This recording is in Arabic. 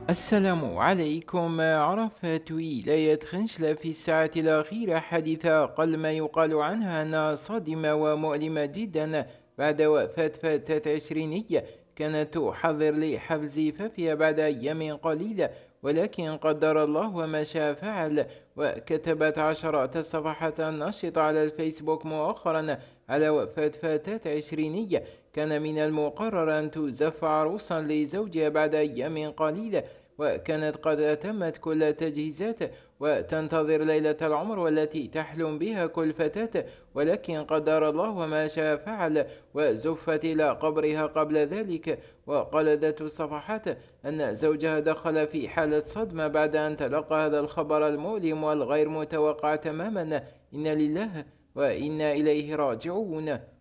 السلام عليكم. عرفت ولاية خنشلة في الساعة الأخيرة حادثة أقل ما يقال عنها أنها صادمة ومؤلمة جدا بعد وفاة فتاة عشرينية كانت تحضر لحفل زفافها بعد أيام قليلة، ولكن قدر الله وما شاء فعل. وكتبت عشرات الصفحات النشطة على الفيسبوك مؤخرا على وفاة فتاة عشرينية كان من المقرر أن تزف عروسا لزوجها بعد أيام قليلة، وكانت قد أتمت كل التجهيزات وتنتظر ليلة العمر والتي تحلم بها كل فتاة، ولكن قدر الله وما شاء فعل وزفت إلى قبرها قبل ذلك. وقالت الصفحات أن زوجها دخل في حالة صدمة بعد أن تلقى هذا الخبر المؤلم والغير متوقع تماما. إنا لله وإنا إليه راجعون.